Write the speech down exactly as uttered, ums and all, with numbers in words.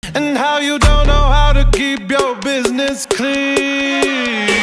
and how you don't know how to keep your business clean.